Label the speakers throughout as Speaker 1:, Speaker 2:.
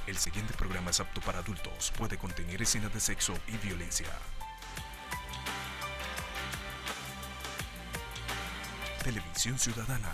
Speaker 1: El siguiente programa es apto para adultos. Puede contener escenas de sexo y violencia. Televisión Ciudadana.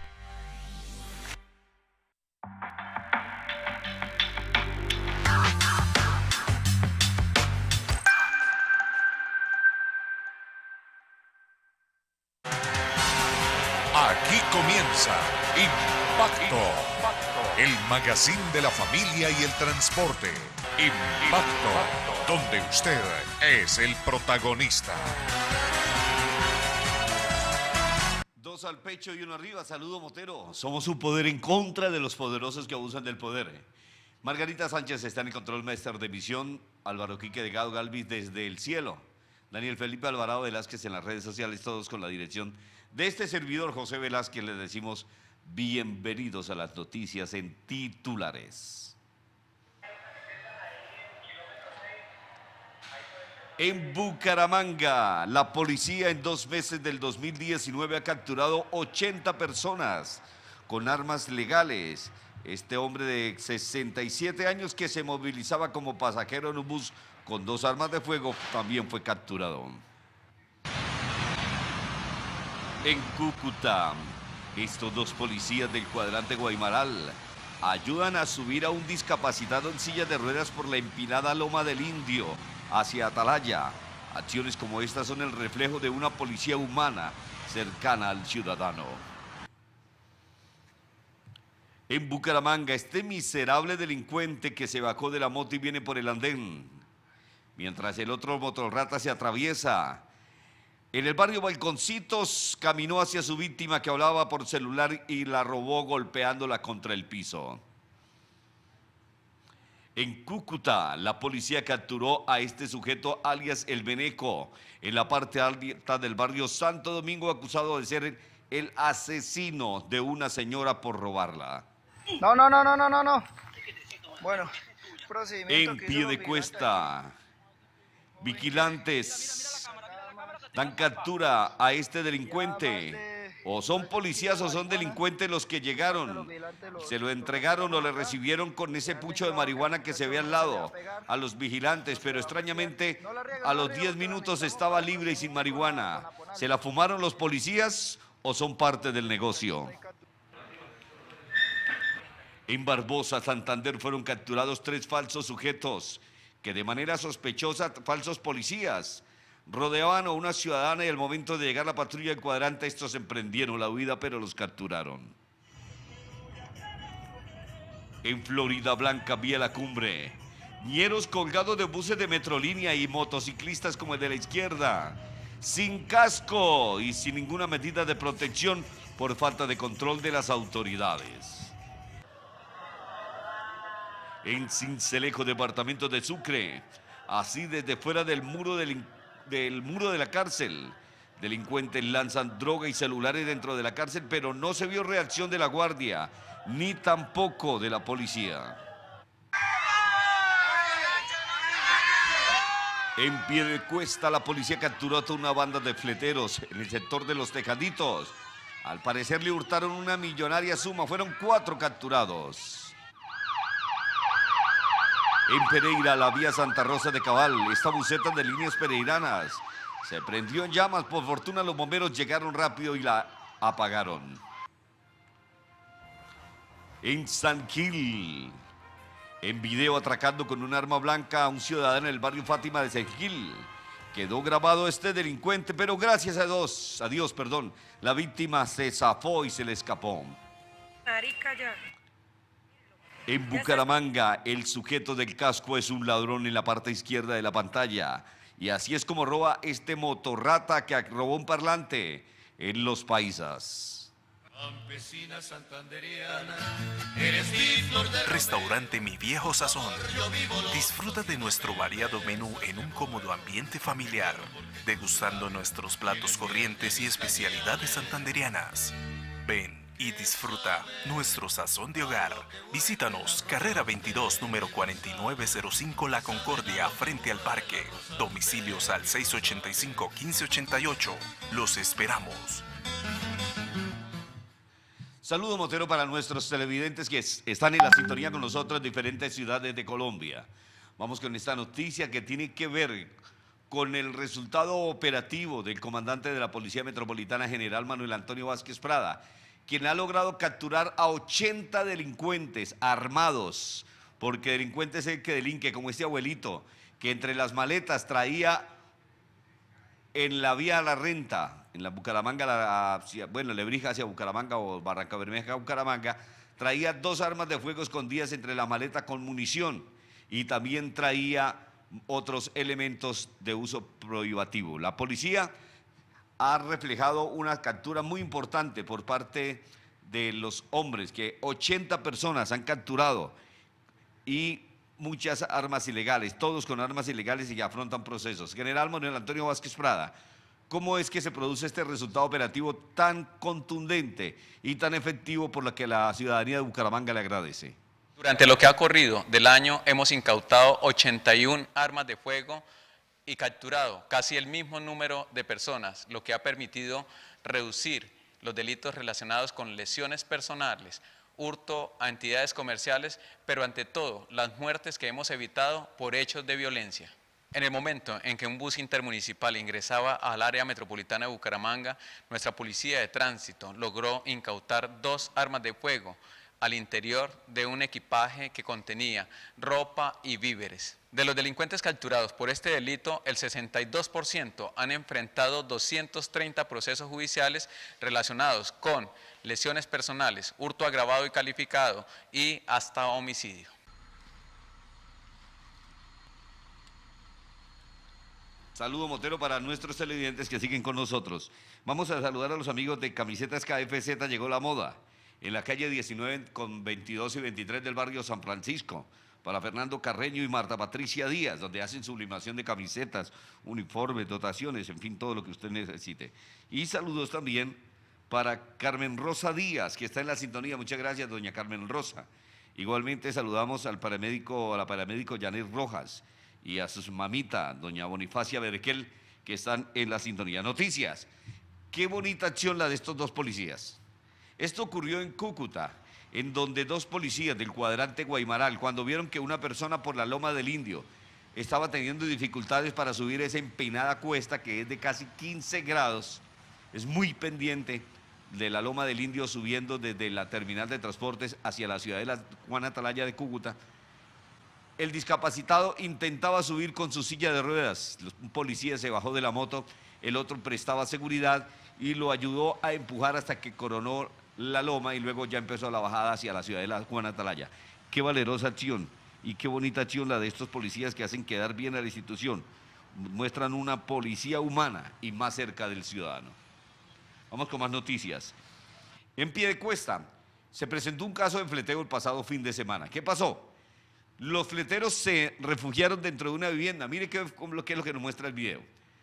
Speaker 2: Aquí comienza Impacto, el magazine de la familia y el transporte. Impacto, donde usted es el protagonista.
Speaker 3: Dos al pecho y uno arriba. Saludo, Motero. Somos un poder en contra de los poderosos que abusan del poder. Margarita Sánchez está en el control master de emisión. Álvaro Quique Delgado Galvis desde el cielo. Daniel Felipe Alvarado Velázquez en las redes sociales, todos con la dirección de este servidor José Velázquez. Les decimos bienvenidos a las noticias en titulares. En Bucaramanga, la policía en 2 meses del 2019 ha capturado 80 personas con armas legales. Este hombre de 67 años que se movilizaba como pasajero en un bus con 2 armas de fuego también fue capturado. En Cúcuta, estos 2 policías del cuadrante Guaymaral ayudan a subir a un discapacitado en silla de ruedas por la empinada Loma del Indio hacia Atalaya. Acciones como estas son el reflejo de una policía humana cercana al ciudadano. En Bucaramanga, este miserable delincuente que se bajó de la moto y viene por el andén, mientras el otro motorrata se atraviesa. En el barrio Balconcitos caminó hacia su víctima que hablaba por celular y la robó golpeándola contra el piso. En Cúcuta, la policía capturó a este sujeto alias El Beneco en la parte alta del barrio Santo Domingo, acusado de ser el asesino de una señora por robarla.
Speaker 4: No. Bueno, procedimiento
Speaker 3: En
Speaker 4: que
Speaker 3: Piedecuesta, vigilantes dan captura a este delincuente. O son policías o son delincuentes los que llegaron. Se lo entregaron o le recibieron con ese pucho de marihuana que se ve al lado a los vigilantes, pero extrañamente a los 10 minutos estaba libre y sin marihuana. ¿Se la fumaron los policías o son parte del negocio? En Barbosa, Santander, fueron capturados 3 falsos sujetos que de manera sospechosa, falsos policías, rodeaban a una ciudadana y al momento de llegar la patrulla del cuadrante, estos emprendieron la huida, pero los capturaron. En Florida Blanca, vía La Cumbre, ñeros colgados de buses de Metrolínea y motociclistas como el de la izquierda, sin casco y sin ninguna medida de protección por falta de control de las autoridades. En Sincelejo, departamento de Sucre, así desde fuera del muro de la cárcel, delincuentes lanzan droga y celulares dentro de la cárcel, pero no se vio reacción de la guardia, ni tampoco de la policía. En Piedecuesta, la policía capturó a una banda de fleteros en el sector de Los Tejaditos. Al parecer le hurtaron una millonaria suma, fueron 4 capturados. En Pereira, la vía Santa Rosa de Cabal, esta buseta de líneas pereiranas se prendió en llamas. Por fortuna los bomberos llegaron rápido y la apagaron. En San Gil, en video atracando con un arma blanca a un ciudadano en el barrio Fátima de San Gil, quedó grabado este delincuente, pero gracias a Dios, la víctima se zafó y se le escapó. En Bucaramanga, el sujeto del casco es un ladrón en la parte izquierda de la pantalla. Y así es como roba este motorrata que robó un parlante en Los Paisas.
Speaker 5: Campesina santanderiana, eres mi flor de
Speaker 1: Restaurante Mi Viejo Sazón. Disfruta de nuestro variado menú en un cómodo ambiente familiar, degustando nuestros platos corrientes y especialidades santanderianas. Ven y disfruta nuestro sazón de hogar. Visítanos, carrera 22, número 4905 La Concordia, frente al parque. Domicilios al 685-1588. Los esperamos.
Speaker 3: Saludo Motero para nuestros televidentes que están en la sintonía con nosotros en diferentes ciudades de Colombia. Vamos con esta noticia que tiene que ver con el resultado operativo del comandante de la Policía Metropolitana, General Manuel Antonio Vázquez Prada, quien ha logrado capturar a 80 delincuentes armados, porque delincuente es el que delinque, como este abuelito, que entre las maletas traía en la vía a la Renta, en la Bucaramanga, Lebrija hacia Bucaramanga o Barranca Bermeja a Bucaramanga, traía 2 armas de fuego escondidas entre la maleta con munición y también traía otros elementos de uso prohibitivo. La policía ha reflejado una captura muy importante por parte de los hombres, que 80 personas han capturado y muchas armas ilegales, todos con armas ilegales y que afrontan procesos. General Manuel Antonio Vázquez Prada, ¿cómo es que se produce este resultado operativo tan contundente y tan efectivo por lo que la ciudadanía de Bucaramanga le agradece?
Speaker 6: Durante lo que ha corrido del año hemos incautado 81 armas de fuego y capturado casi el mismo número de personas, lo que ha permitido reducir los delitos relacionados con lesiones personales, hurto a entidades comerciales, pero ante todo las muertes que hemos evitado por hechos de violencia. En el momento en que un bus intermunicipal ingresaba al área metropolitana de Bucaramanga, nuestra policía de tránsito logró incautar 2 armas de fuego al interior de un equipaje que contenía ropa y víveres. De los delincuentes capturados por este delito, el 62% han enfrentado 230 procesos judiciales relacionados con lesiones personales, hurto agravado y calificado y hasta homicidio.
Speaker 3: Saludo Motero para nuestros televidentes que siguen con nosotros. Vamos a saludar a los amigos de Camisetas KFZ, llegó la moda, en la calle 19 con 22 y 23 del barrio San Francisco, para Fernando Carreño y Marta Patricia Díaz, donde hacen sublimación de camisetas, uniformes, dotaciones, en fin, todo lo que usted necesite. Y saludos también para Carmen Rosa Díaz, que está en la sintonía. Muchas gracias, doña Carmen Rosa. Igualmente saludamos al paramédico, a la paramédico Janet Rojas y a su mamita, doña Bonifacia Berquel, que están en la sintonía. Noticias. Qué bonita acción la de estos 2 policías. Esto ocurrió en Cúcuta, en donde 2 policías del cuadrante Guaymaral, cuando vieron que una persona por la Loma del Indio estaba teniendo dificultades para subir esa empinada cuesta que es de casi 15 grados, es muy pendiente de la Loma del Indio subiendo desde la terminal de transportes hacia la ciudad de la Juan Atalaya de Cúcuta. El discapacitado intentaba subir con su silla de ruedas, un policía se bajó de la moto, el otro prestaba seguridad y lo ayudó a empujar hasta que coronó la loma y luego ya empezó la bajada hacia la ciudad de la Juan Atalaya. Qué valerosa acción y qué bonita acción la de estos policías que hacen quedar bien a la institución. Muestran una policía humana y más cerca del ciudadano. Vamos con más noticias. En Piedecuesta se presentó un caso de fleteo el pasado fin de semana. ¿Qué pasó? Los fleteros se refugiaron dentro de una vivienda. Mire qué es lo que nos muestra el video.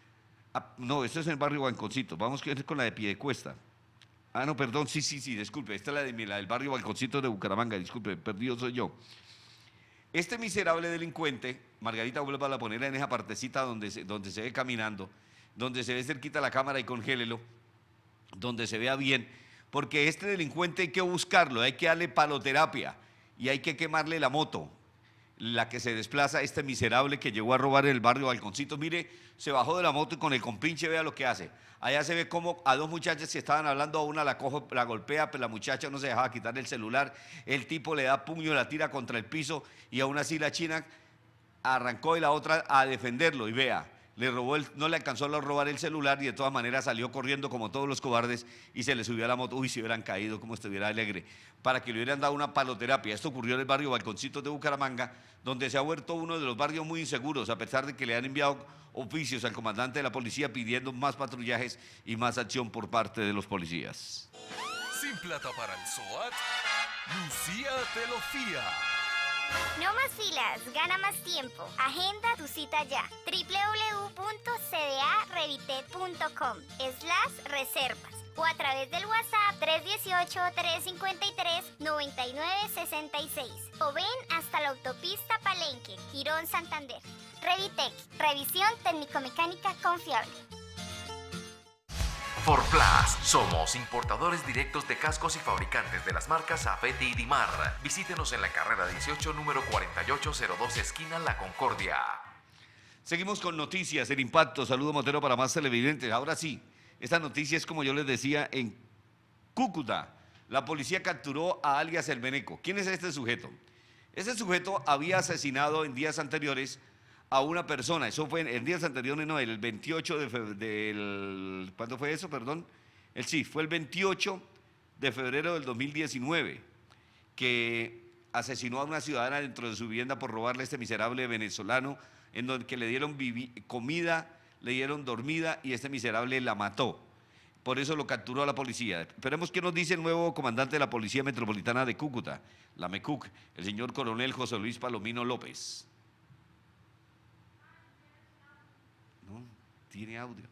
Speaker 3: No, esto es en el barrio Balconcito. Vamos con la de Piedecuesta. No, perdón, sí, disculpe. Esta es la del barrio Balconcito de Bucaramanga. Disculpe, perdido soy yo. Este miserable delincuente, Margarita, vuelva a ponerla en esa partecita donde se ve caminando, donde se ve cerquita la cámara y congélelo, donde se vea bien, porque este delincuente hay que buscarlo, hay que darle paloterapia y hay que quemarle la moto, la que se desplaza este miserable que llegó a robar en el barrio Balconcito. Mire, se bajó de la moto y con el compinche vea lo que hace. Allá se ve como a 2 muchachas que estaban hablando, a una la golpea, pero la muchacha no se dejaba quitar el celular, el tipo le da puño, la tira contra el piso y aún así la china arrancó y la otra a defenderlo y vea, no le alcanzó a robar el celular y de todas maneras salió corriendo como todos los cobardes y se le subió a la moto. Uy, si hubieran caído como estuviera alegre, para que le hubieran dado una paloterapia. Esto ocurrió en el barrio Balconcitos de Bucaramanga, donde se ha vuelto uno de los barrios muy inseguros, a pesar de que le han enviado oficios al comandante de la policía pidiendo más patrullajes y más acción por parte de los policías.
Speaker 1: Sin plata para el SOAT, Lucía te lo fía.
Speaker 7: No más filas, gana más tiempo. Agenda tu cita ya. www.cdarevite.com/reservas o a través del WhatsApp 318-353-9966 o ven hasta la autopista Palenque, Girón, Santander. Revitec, revisión técnico-mecánica confiable.
Speaker 8: Forplas, somos importadores directos de cascos y fabricantes de las marcas Safety y Dimar. Visítenos en la carrera 18, número 4802, esquina La Concordia.
Speaker 3: Seguimos con noticias, el impacto. Saludo Motero para más televidentes. Ahora sí, esta noticia es como yo les decía en Cúcuta. La policía capturó a alias El Beneco. ¿Quién es este sujeto? Este sujeto había asesinado en días anteriores a una persona. Eso fue en días anteriores, no, el 28 de febrero, ¿cuándo fue eso? Perdón. Fue el 28 de febrero del 2019, que asesinó a una ciudadana dentro de su vivienda por robarle a este miserable venezolano, en donde que le dieron comida, le dieron dormida y este miserable la mató. Por eso lo capturó a la policía. Esperemos qué nos dice el nuevo comandante de la Policía Metropolitana de Cúcuta, la MECUC, el señor coronel José Luis Palomino López. No, tiene audio.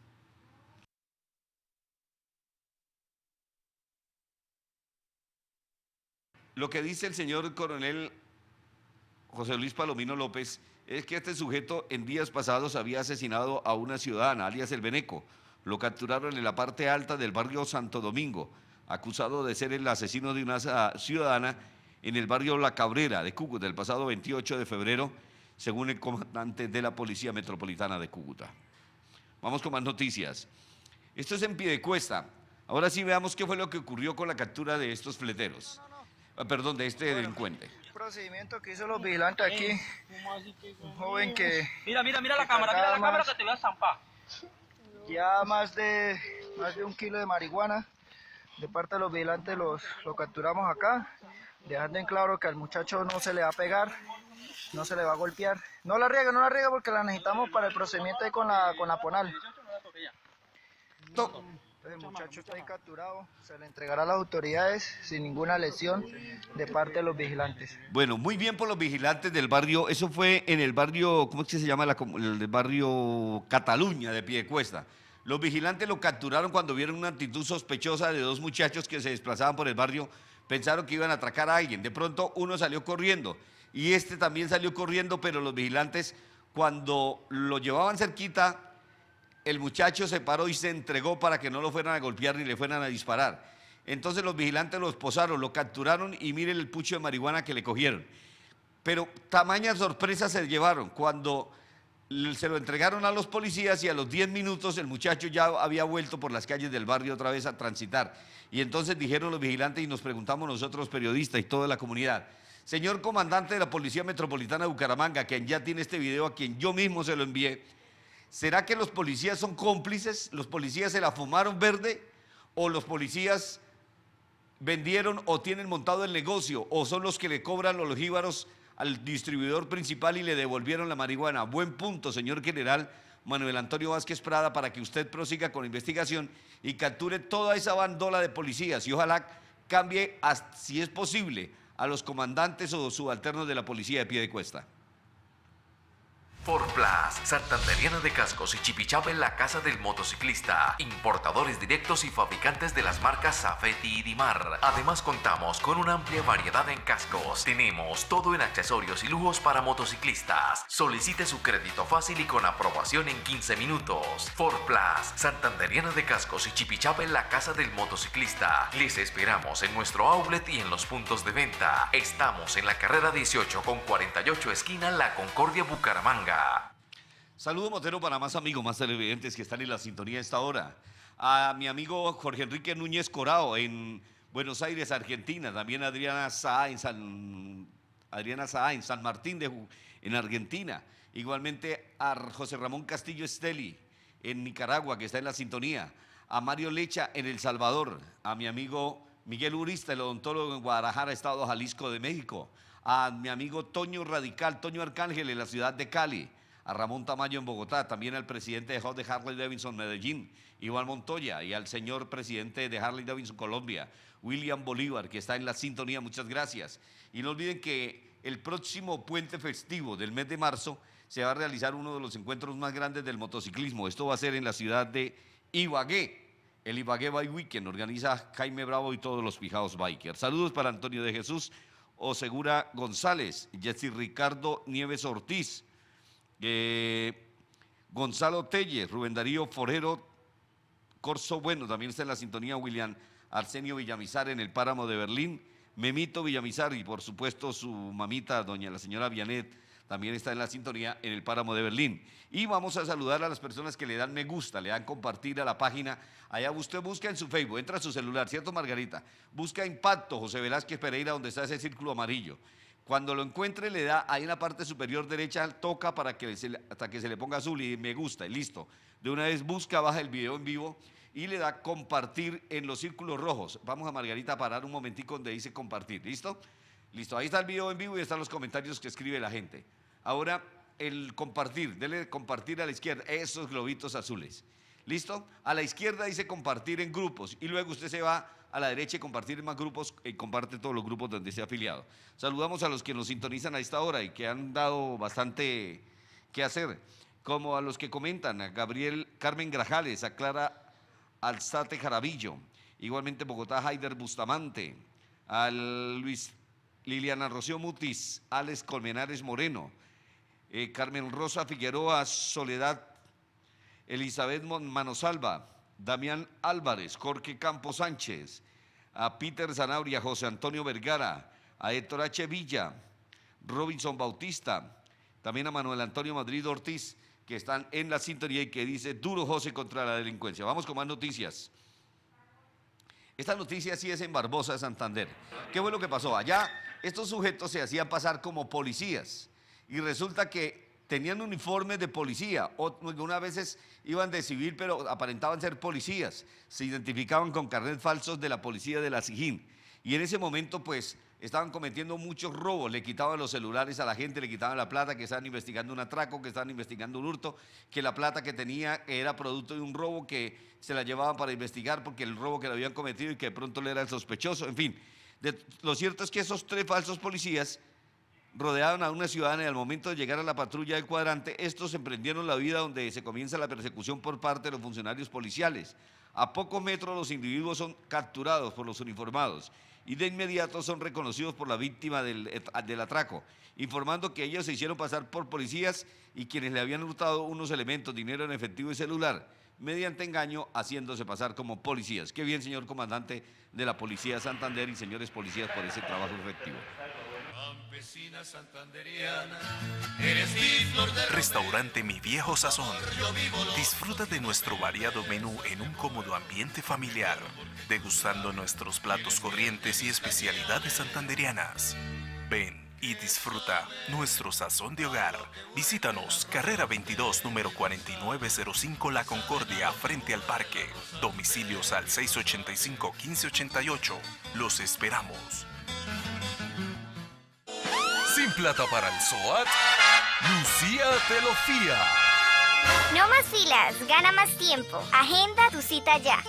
Speaker 3: Lo que dice el señor coronel José Luis Palomino López es que este sujeto en días pasados había asesinado a una ciudadana, alias El Beneco. Lo capturaron en la parte alta del barrio Santo Domingo, acusado de ser el asesino de una ciudadana en el barrio La Cabrera de Cúcuta el pasado 28 de febrero, según el comandante de la Policía Metropolitana de Cúcuta. Vamos con más noticias. Esto es en Piedecuesta. Ahora sí veamos qué fue lo que ocurrió con la captura de estos fleteros. Perdón, de este delincuente.
Speaker 4: El procedimiento que hizo los vigilantes aquí, un joven que...
Speaker 9: Mira la cámara que te voy a zampar.
Speaker 4: Ya más de 1 kilo de marihuana, de parte de los vigilantes lo capturamos acá, dejando en claro que al muchacho no se le va a pegar, no se le va a golpear. No la riegue porque la necesitamos para el procedimiento ahí con la PONAL. Entonces el muchacho está ahí capturado, se le entregará a las autoridades sin ninguna lesión de parte de los vigilantes.
Speaker 3: Bueno, muy bien por los vigilantes del barrio. Eso fue en el barrio, ¿cómo es que se llama? El barrio Cataluña de Piedecuesta. Los vigilantes lo capturaron cuando vieron una actitud sospechosa de 2 muchachos que se desplazaban por el barrio. Pensaron que iban a atracar a alguien. De pronto uno salió corriendo y este también salió corriendo, pero los vigilantes, cuando lo llevaban cerquita, el muchacho se paró y se entregó para que no lo fueran a golpear ni le fueran a disparar. Entonces los vigilantes lo esposaron, lo capturaron y miren el pucho de marihuana que le cogieron. Pero tamaña sorpresa se llevaron cuando se lo entregaron a los policías y a los 10 minutos el muchacho ya había vuelto por las calles del barrio otra vez a transitar. Y entonces dijeron los vigilantes y nos preguntamos nosotros periodistas y toda la comunidad: señor comandante de la Policía Metropolitana de Bucaramanga, quien ya tiene este video, a quien yo mismo se lo envié, ¿será que los policías son cómplices? ¿Los policías se la fumaron verde? ¿O los policías vendieron o tienen montado el negocio? ¿O son los que le cobran los jíbaros al distribuidor principal y le devolvieron la marihuana? Buen punto, señor general Manuel Antonio Vázquez Prada, para que usted prosiga con la investigación y capture toda esa bandola de policías y ojalá cambie, si es posible, a los comandantes o subalternos de la policía de Piedecuesta.
Speaker 8: Forplas, Santanderiana de Cascos y Chipichapa en la casa del motociclista. Importadores directos y fabricantes de las marcas Safety y Dimar. Además contamos con una amplia variedad en cascos. Tenemos todo en accesorios y lujos para motociclistas. Solicite su crédito fácil y con aprobación en 15 minutos. Forplas, Santanderiana de Cascos y Chipichapa en la casa del motociclista. Les esperamos en nuestro outlet y en los puntos de venta. Estamos en la carrera 18 con 48 esquina La Concordia, Bucaramanga.
Speaker 3: Saludo Motero para más amigos, más televidentes que están en la sintonía a esta hora. A mi amigo Jorge Enrique Núñez Corao en Buenos Aires, Argentina. También Adriana Saá en San Martín en Argentina. Igualmente a José Ramón Castillo Esteli en Nicaragua, que está en la sintonía. A Mario Lecha en El Salvador. A mi amigo Miguel Urista, el odontólogo en Guadalajara, Estado Jalisco de México. A mi amigo Toño Radical, Toño Arcángel en la ciudad de Cali. A Ramón Tamayo en Bogotá, también al presidente de Harley Davidson Medellín, Iván Montoya, y al señor presidente de Harley Davidson Colombia, William Bolívar, que está en la sintonía, muchas gracias. Y no olviden que el próximo puente festivo del mes de marzo se va a realizar uno de los encuentros más grandes del motociclismo. Esto va a ser en la ciudad de Ibagué, el Ibagué Bike Weekend, organiza Jaime Bravo y todos los fijados bikers. Saludos para Antonio de Jesús Osegura González, Jessy Ricardo Nieves Ortiz, Gonzalo Telles, Rubén Darío Forero Corso Bueno, también está en la sintonía William Arsenio Villamizar en el Páramo de Berlín, Memito Villamizar y por supuesto su mamita, la señora Vianet, también está en la sintonía en el Páramo de Berlín. Y vamos a saludar a las personas que le dan me gusta, le dan compartir a la página. Allá usted busca en su Facebook, entra a su celular, ¿cierto, Margarita? Busca Impacto José Velázquez Pereira, donde está ese círculo amarillo. Cuando lo encuentre, le da ahí en la parte superior derecha, toca para que hasta que se le ponga azul y me gusta, y listo. De una vez busca, baja el video en vivo y le da compartir en los círculos rojos. Vamos a Margarita a parar un momentico donde dice compartir, ¿listo? Listo, ahí está el video en vivo y están los comentarios que escribe la gente. Ahora el compartir, dele compartir a la izquierda, esos globitos azules. ¿Listo? A la izquierda dice compartir en grupos y luego usted se va a la derecha y compartir en más grupos y comparte todos los grupos donde esté afiliado. Saludamos a los que nos sintonizan a esta hora y que han dado bastante que hacer, como a los que comentan, a Gabriel Carmen Grajales, a Clara Alzate Jaravillo, igualmente Bogotá Haider Bustamante, a Luis Liliana Rocío Mutis, Alex Colmenares Moreno, Carmen Rosa Figueroa Soledad, Elizabeth Manosalva, Damián Álvarez, Jorge Campos Sánchez, a Peter Zanabria, José Antonio Vergara, a Héctor H. Villa, Robinson Bautista, también a Manuel Antonio Madrid Ortiz, que están en la sintonía y que dice duro José contra la delincuencia. Vamos con más noticias. Esta noticia sí es en Barbosa, Santander. ¿Qué fue lo que pasó? Allá estos sujetos se hacían pasar como policías y resulta que tenían uniformes de policía, o algunas veces iban de civil, pero aparentaban ser policías, se identificaban con carnet falsos de la policía de la Sijín, y en ese momento pues estaban cometiendo muchos robos, le quitaban los celulares a la gente, le quitaban la plata, que estaban investigando un atraco, que estaban investigando un hurto, que la plata que tenía era producto de un robo, que se la llevaban para investigar porque el robo que le habían cometido y que de pronto le era el sospechoso, en fin. Lo cierto es que esos tres falsos policías rodearon a una ciudadana y al momento de llegar a la patrulla del cuadrante, estos emprendieron la huida donde se comienza la persecución por parte de los funcionarios policiales. A pocos metros los individuos son capturados por los uniformados y de inmediato son reconocidos por la víctima del atraco, informando que ellos se hicieron pasar por policías y quienes le habían hurtado unos elementos, dinero en efectivo y celular, mediante engaño haciéndose pasar como policías. Qué bien, señor comandante de la Policía de Santander y señores policías por ese trabajo efectivo.
Speaker 5: Campesina santanderiana, eres mi flor de
Speaker 1: Restaurante Mi Viejo Sazón. Disfruta de nuestro variado menú en un cómodo ambiente familiar, degustando nuestros platos corrientes y especialidades santanderianas. Ven y disfruta nuestro sazón de hogar. Visítanos, carrera 22, número 4905 La Concordia, frente al parque. Domicilios al 685-1588. Los esperamos.
Speaker 2: Sin plata para el SOAT, Lucía te lo fía.
Speaker 7: No más filas, gana más tiempo. Agenda tu cita ya.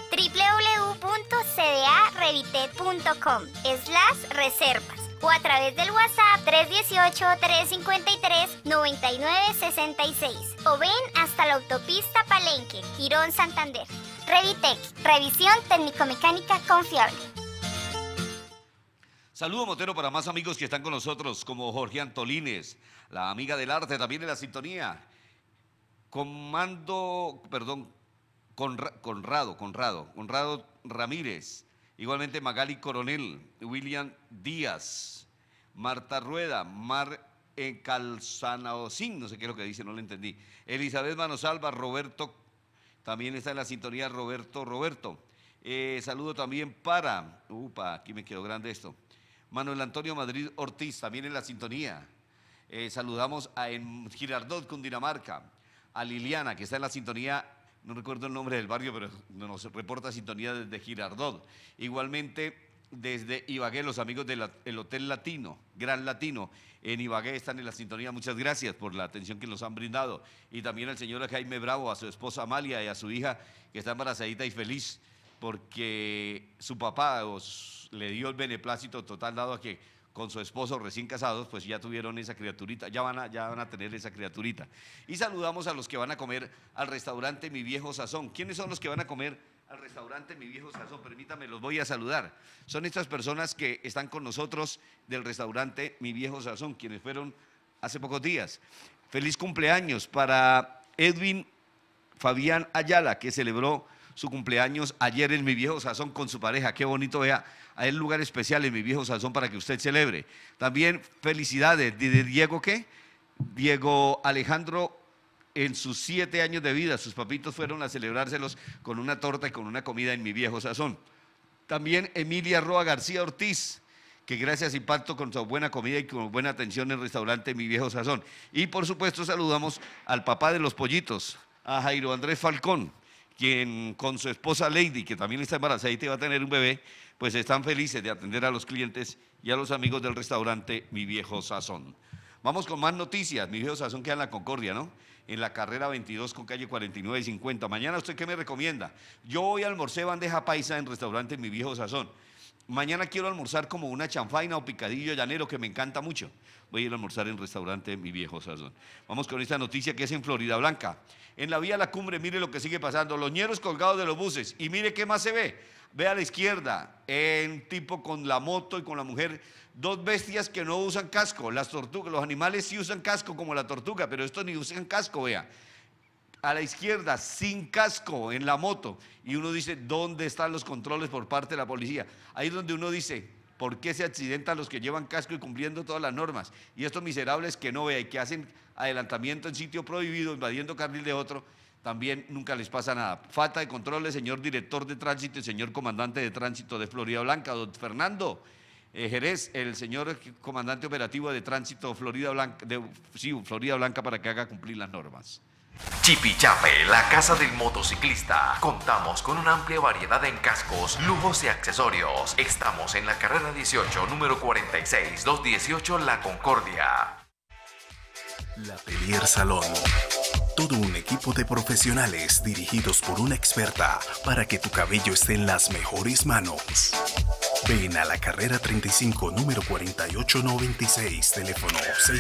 Speaker 7: www.cdarevitet.com/reservas o a través del WhatsApp 318-353-9966 o ven hasta la autopista Palenque, Girón, Santander. Revitec, revisión técnico-mecánica confiable.
Speaker 3: Saludo Motero para más amigos que están con nosotros, como Jorge Antolines, la amiga del arte, también en la sintonía. Conrado Ramírez, igualmente Magali Coronel, William Díaz, Marta Rueda, Calzanaocín, no sé qué es lo que dice, no lo entendí. Elizabeth Manosalva, Roberto, también está en la sintonía Roberto. Saludo también para, aquí me quedó grande esto. Manuel Antonio Madrid Ortiz, también en la sintonía. Saludamos en Girardot, Cundinamarca, a Liliana, que está en la sintonía, no recuerdo el nombre del barrio, pero nos reporta sintonía desde Girardot. Igualmente, desde Ibagué, los amigos del Hotel Latino, Gran Latino, en Ibagué están en la sintonía. Muchas gracias por la atención que nos han brindado. Y también al señor Jaime Bravo, a su esposa Amalia y a su hija, que está embarazadita y feliz, porque su papá le dio el beneplácito total, dado a que con su esposo recién casados, pues ya tuvieron esa criaturita, ya van a tener esa criaturita. Y saludamos a los que van a comer al restaurante Mi Viejo Sazón. ¿Quiénes son los que van a comer al restaurante Mi Viejo Sazón? Permítame, los voy a saludar. Son estas personas que están con nosotros del restaurante Mi Viejo Sazón, quienes fueron hace pocos días. Feliz cumpleaños para Edwin Fabián Ayala, que celebró su cumpleaños ayer en Mi Viejo Sazón con su pareja. Qué bonito, vea, hay un lugar especial en Mi Viejo Sazón para que usted celebre. También felicidades de Diego, ¿qué? Diego Alejandro, en sus 7 años de vida, sus papitos fueron a celebrárselos con una torta y con una comida en Mi Viejo Sazón. También Emilia Roa García Ortiz, que gracias a Impacto con su buena comida y con buena atención en el restaurante Mi Viejo Sazón. Y por supuesto saludamos al papá de los pollitos, a Jairo Andrés Falcón, quien con su esposa Lady, que también está embarazada y va a tener un bebé, pues están felices de atender a los clientes y a los amigos del restaurante Mi Viejo Sazón. Vamos con más noticias. Mi Viejo Sazón queda en la Concordia, ¿no? En la carrera 22 con calle 49 y 50. Mañana, ¿usted qué me recomienda? Yo hoy almorcé bandeja paisa en restaurante Mi Viejo Sazón. Mañana quiero almorzar como una chanfaina o picadillo llanero, que me encanta mucho. Voy a ir a almorzar en restaurante Mi Viejo Sazón. Vamos con esta noticia que es en Florida Blanca. En la vía a la Cumbre, mire lo que sigue pasando. Los ñeros colgados de los buses. Y mire qué más se ve. Ve a la izquierda, un tipo con la moto y con la mujer. 2 bestias que no usan casco. Las tortugas, los animales sí usan casco como la tortuga, pero estos ni usan casco, vea. A la izquierda, sin casco, en la moto. Y uno dice, ¿dónde están los controles por parte de la policía? Ahí es donde uno dice, ¿por qué se accidentan los que llevan casco y cumpliendo todas las normas? Y estos miserables que no, vea, y que hacen adelantamiento en sitio prohibido, invadiendo carril de otro, también nunca les pasa nada. Falta de controles, señor director de tránsito y señor comandante de tránsito de Florida Blanca, don Fernando Jerez, el señor comandante operativo de tránsito Florida Blanca, para que haga cumplir las normas.
Speaker 8: Chipichape, la casa del motociclista. Contamos con una amplia variedad en cascos, lujos y accesorios. Estamos en la carrera 18, número 46, 218 La Concordia.
Speaker 1: La Pelier Salón. Todo un equipo de profesionales dirigidos por una experta para que tu cabello esté en las mejores manos. Ven a la carrera 35, número 4896, teléfono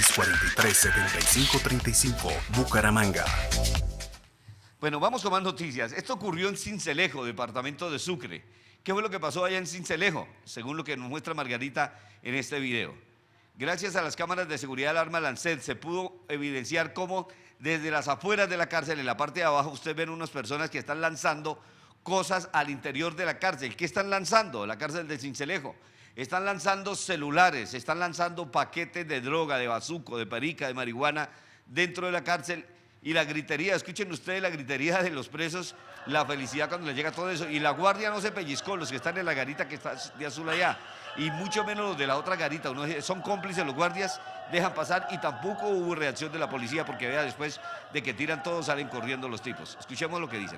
Speaker 1: 643-7535, Bucaramanga.
Speaker 3: Bueno, vamos con más noticias. Esto ocurrió en Sincelejo, departamento de Sucre. ¿Qué fue lo que pasó allá en Sincelejo? Según lo que nos muestra Margarita en este video. Gracias a las cámaras de seguridad del arma Lancet se pudo evidenciar cómo desde las afueras de la cárcel, en la parte de abajo, usted ven unas personas que están lanzando cosas al interior de la cárcel. ¿Qué están lanzando? La cárcel de Sincelejo. Están lanzando celulares, están lanzando paquetes de droga, de bazuco, de perica, de marihuana dentro de la cárcel. Y la gritería, escuchen ustedes la gritería de los presos, la felicidad cuando les llega todo eso. Y la guardia no se pellizcó, los que están en la garita que está de azul allá, y mucho menos los de la otra garita. Son cómplices los guardias, dejan pasar, y tampoco hubo reacción de la policía, porque vea, después de que tiran todos salen corriendo los tipos. Escuchemos lo que dicen.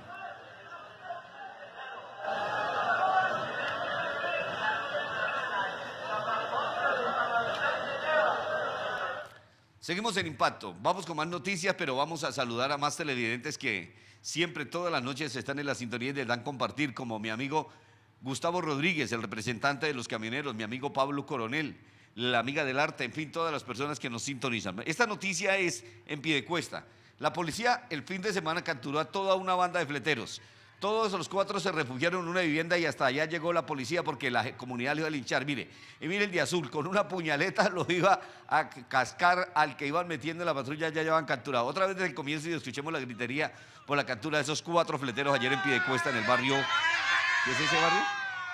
Speaker 3: Seguimos en Impacto, vamos con más noticias, pero vamos a saludar a más televidentes que siempre, todas las noches están en la sintonía y les dan compartir, como mi amigo Gustavo Rodríguez, el representante de los camioneros, mi amigo Pablo Coronel, la amiga del arte, en fin, todas las personas que nos sintonizan. Esta noticia es en Piedecuesta. La policía el fin de semana capturó a toda una banda de fleteros. Todos los 4 se refugiaron en una vivienda y hasta allá llegó la policía porque la comunidad lo iba a linchar. Mire, y mire el de azul, con una puñaleta lo iba a cascar al que iban metiendo en la patrulla, ya llevan capturado. Otra vez desde el comienzo y escuchemos la gritería por la captura de esos 4 fleteros ayer en Piedecuesta, en el barrio. ¿Qué es ese barrio?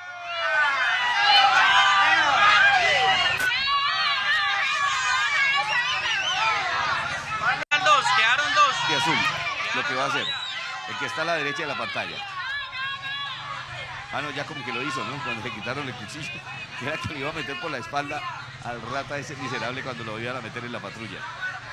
Speaker 9: Quedaron dos.
Speaker 3: De azul, lo que va a hacer. El que está a la derecha de la pantalla. Ah, no, ya como que lo hizo, ¿no? Cuando le quitaron el cuchillo. Era que le iba a meter por la espalda al rata ese miserable cuando lo iban a meter en la patrulla.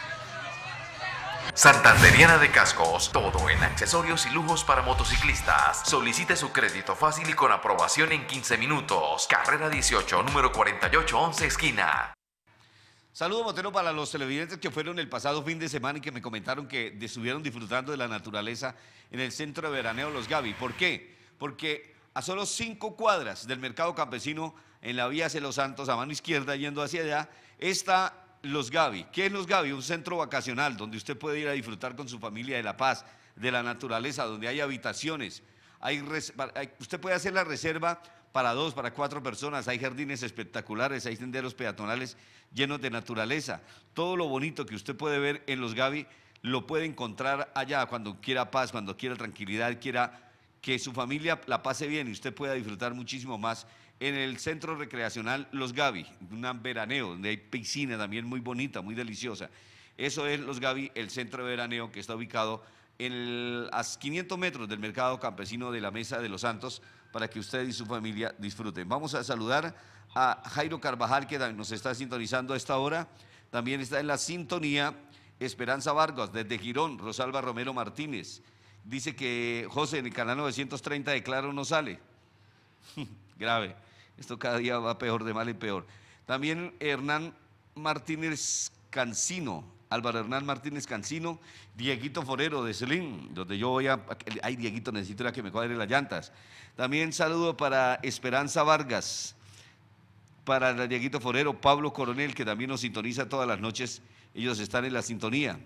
Speaker 8: Santanderiana de Cascos, todo en accesorios y lujos para motociclistas. Solicite su crédito fácil y con aprobación en 15 minutos. Carrera 18, número 4811, esquina.
Speaker 3: Saludo motero para los televidentes que fueron el pasado fin de semana y que me comentaron que estuvieron disfrutando de la naturaleza en el centro de veraneo Los Gavi. ¿Por qué? Porque a solo 5 cuadras del mercado campesino, en la vía hacia Los Santos, a mano izquierda, yendo hacia allá, está Los Gavi. ¿Qué es Los Gavi? Un centro vacacional donde usted puede ir a disfrutar con su familia de la paz, de la naturaleza, donde hay habitaciones. Usted puede hacer la reserva para 2, para 4 personas, hay jardines espectaculares, hay senderos peatonales llenos de naturaleza. Todo lo bonito que usted puede ver en Los Gavi lo puede encontrar allá cuando quiera paz, cuando quiera tranquilidad, quiera que su familia la pase bien y usted pueda disfrutar muchísimo más en el centro recreacional Los Gavi, un veraneo, donde hay piscina también muy bonita, muy deliciosa. Eso es Los Gavi, el centro de veraneo que está ubicado a 500 metros del mercado campesino de la Mesa de los Santos, para que usted y su familia disfruten. Vamos a saludar a Jairo Carvajal, que nos está sintonizando a esta hora. También está en la sintonía Esperanza Vargas, desde Girón, Rosalba Romero Martínez. Dice que José, en el canal 930 de Claro no sale. Grave, esto cada día va peor, de mal en peor. También Hernán Martínez Cancino, Álvaro Hernán Martínez Cancino, Dieguito Forero de Celín, donde yo voy a... Ay, Dieguito, necesito que me cuadre las llantas. También saludo para Esperanza Vargas, para Dieguito Forero, Pablo Coronel, que también nos sintoniza todas las noches, ellos están en la sintonía.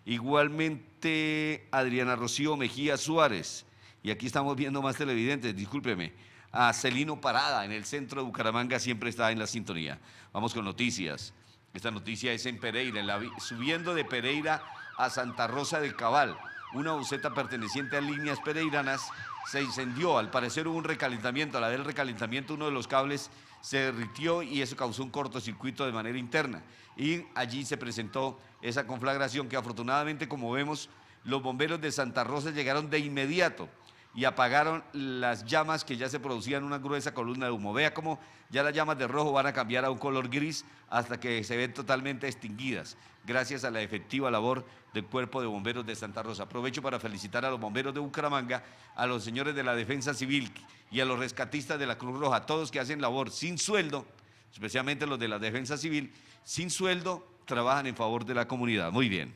Speaker 3: Igualmente Adriana Rocío Mejía Suárez, y aquí estamos viendo más televidentes, discúlpeme, a Celino Parada, en el centro de Bucaramanga, siempre está en la sintonía. Vamos con noticias. Esta noticia es en Pereira, subiendo de Pereira a Santa Rosa del Cabal. Una buseta perteneciente a Líneas Pereiranas se incendió, al parecer hubo un recalentamiento. Al haber recalentamiento, uno de los cables se derritió y eso causó un cortocircuito de manera interna. Y allí se presentó esa conflagración que afortunadamente, como vemos, los bomberos de Santa Rosa llegaron de inmediato y apagaron las llamas que ya se producían, una gruesa columna de humo. Vea cómo ya las llamas de rojo van a cambiar a un color gris hasta que se ven totalmente extinguidas, gracias a la efectiva labor del Cuerpo de Bomberos de Santa Rosa. Aprovecho para felicitar a los bomberos de Bucaramanga, a los señores de la Defensa Civil y a los rescatistas de la Cruz Roja, todos que hacen labor sin sueldo, especialmente los de la Defensa Civil, sin sueldo, trabajan en favor de la comunidad. Muy bien.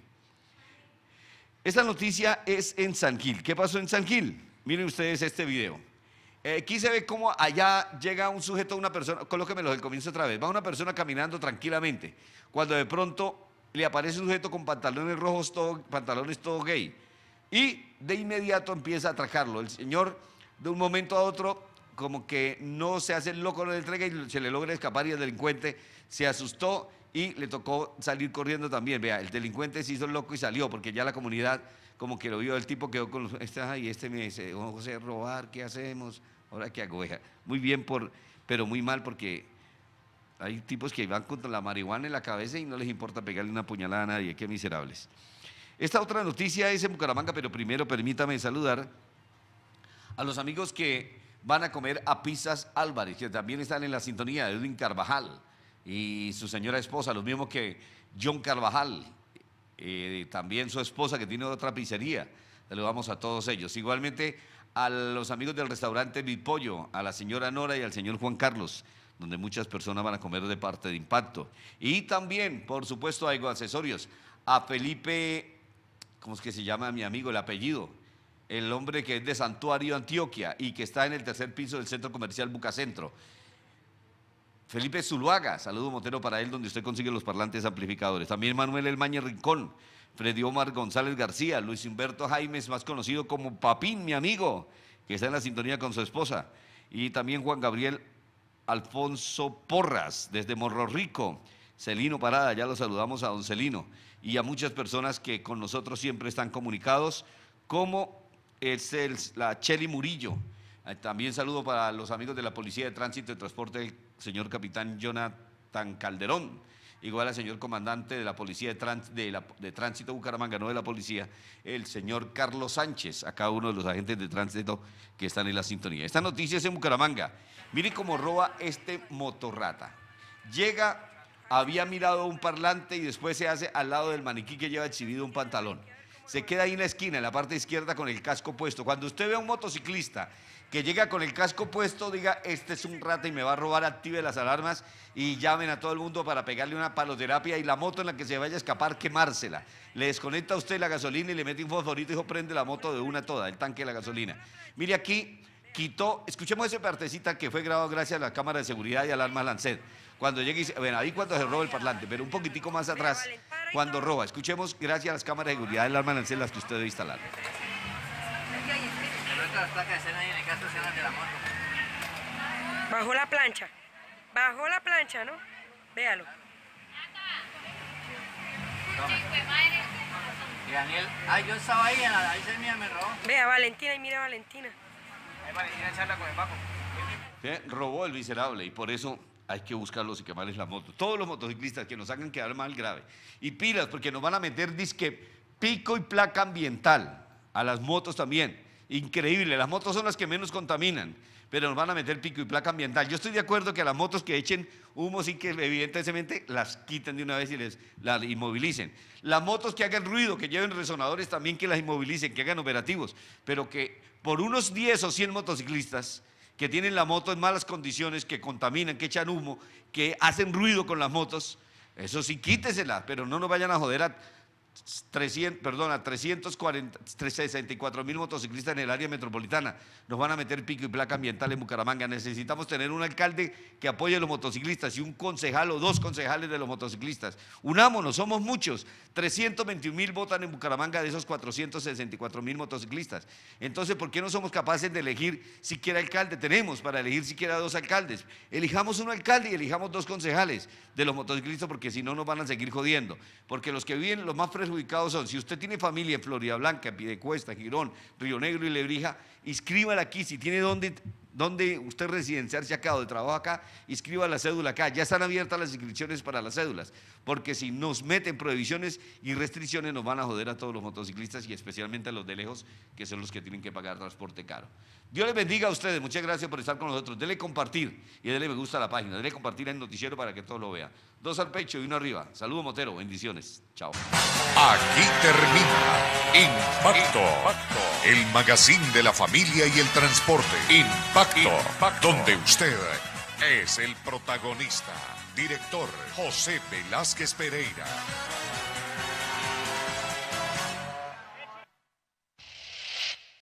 Speaker 3: Esta noticia es en San Gil. ¿Qué pasó en San Gil? Miren ustedes este video. Aquí se ve cómo allá llega un sujeto, una persona, colóquemelo del comienzo otra vez, va una persona caminando tranquilamente, cuando de pronto le aparece un sujeto con pantalones rojos, pantalones todo gay, y de inmediato empieza a atracarlo. El señor, de un momento a otro, como que no se hace el loco, lo entrega y se le logra escapar, y el delincuente se asustó y le tocó salir corriendo también. Vea, el delincuente se hizo el loco y salió, porque ya la comunidad como que lo vio, el tipo quedó con este me dice, José, robar, ¿qué hacemos? Ahora qué hago, muy bien, pero muy mal, porque hay tipos que van contra la marihuana en la cabeza y no les importa pegarle una puñalada a nadie. Qué miserables. Esta otra noticia es en Bucaramanga, pero primero permítame saludar a los amigos que van a comer a Pizzas Álvarez, que también están en la sintonía, de Edwin Carvajal y su señora esposa, los mismos que John Carvajal, también su esposa, que tiene otra pizzería. Saludamos a todos ellos. Igualmente a los amigos del restaurante Mi Pollo, a la señora Nora y al señor Juan Carlos, donde muchas personas van a comer de parte de Impacto. Y también, por supuesto, a Ego Accesorios, a Felipe, ¿cómo es que se llama mi amigo, el apellido? El hombre que es de Santuario, Antioquia, y que está en el tercer piso del Centro Comercial Bucacentro. Felipe Zuluaga, saludo Motero para él, donde usted consigue los parlantes amplificadores. También Manuel Elmañez Rincón, Freddy Omar González García, Luis Humberto Jaimes, más conocido como Papín, mi amigo, que está en la sintonía con su esposa. Y también Juan Gabriel Alfonso Porras, desde Morro Rico. Celino Parada, ya lo saludamos a don Celino. Y a muchas personas que con nosotros siempre están comunicados, como la Cheli Murillo. También saludo para los amigos de la Policía de Tránsito y Transporte, el señor capitán Jonathan Calderón, igual al señor comandante de la Policía de Tránsito Bucaramanga, no de la policía, el señor Carlos Sánchez, a cada uno de los agentes de tránsito que están en la sintonía. Esta noticia es en Bucaramanga. Mire cómo roba este motorrata. Llega, había mirado un parlante y después se hace al lado del maniquí que lleva exhibido un pantalón. Se queda ahí en la esquina, en la parte izquierda, con el casco puesto. Cuando usted ve a un motociclista que llega con el casco puesto, diga, este es un rata y me va a robar, active las alarmas y llamen a todo el mundo para pegarle una paloterapia, y la moto en la que se vaya a escapar, quemársela. Le desconecta a usted la gasolina y le mete un fosforito y prende la moto de una toda, el tanque de la gasolina. Mire aquí, quitó, escuchemos esa partecita que fue grabado gracias a la cámara de seguridad y alarmas Lancet. Cuando llega y dice, bueno, ahí cuando se roba el parlante, pero un poquitico más atrás, cuando roba. Escuchemos, gracias a las cámaras de seguridad y alarmas Lancet, las que usted debe instalar.
Speaker 10: Bajó la plancha, ¿no? Véalo.
Speaker 9: Y Daniel, yo estaba ahí, ahí se me robó.
Speaker 10: Vea, Valentina, y mira Valentina.
Speaker 3: Robó el miserable y por eso hay que buscarlos y quemarles la moto. Todos los motociclistas que nos hagan quedar mal grave. Y pilas, porque nos van a meter disque pico y placa ambiental a las motos también. Increíble, las motos son las que menos contaminan, pero nos van a meter pico y placa ambiental. Yo estoy de acuerdo que a las motos que echen humo sí que evidentemente las quiten de una vez y las inmovilicen. Las motos que hagan ruido, que lleven resonadores también que las inmovilicen, que hagan operativos, pero que por unos 10 o 100 motociclistas que tienen la moto en malas condiciones, que contaminan, que echan humo, que hacen ruido con las motos, eso sí quítesela, pero no nos vayan a joder a 364.000 motociclistas en el área metropolitana. Nos van a meter pico y placa ambiental en Bucaramanga. Necesitamos tener un alcalde que apoye a los motociclistas y un concejal o 2 concejales de los motociclistas. Unámonos, somos muchos. 321.000 votan en Bucaramanga de esos 464.000 motociclistas. Entonces, ¿por qué no somos capaces de elegir siquiera alcalde? Tenemos para elegir siquiera 2 alcaldes. Elijamos un alcalde y elijamos 2 concejales de los motociclistas, porque si no nos van a seguir jodiendo. Porque los que viven, los más perjudicados son, si usted tiene familia en Florida Blanca, Piedecuesta, Girón, Río Negro y Lebrija, inscríbala aquí. Si tiene donde usted residenciarse acá o de trabajo acá, inscriba la cédula acá. Ya están abiertas las inscripciones para las cédulas, porque si nos meten prohibiciones y restricciones nos van a joder a todos los motociclistas y especialmente a los de lejos, que son los que tienen que pagar transporte caro. Dios les bendiga a ustedes, muchas gracias por estar con nosotros. Dele compartir y dele me gusta a la página, dele compartir en el noticiero para que todos lo vean. 2 al pecho y 1 arriba. Saludos, Motero, bendiciones. Chao.
Speaker 2: Aquí termina Impacto, el magazine de la familia y el transporte. Impacto, donde usted es el protagonista. Director José Velázquez Pereira.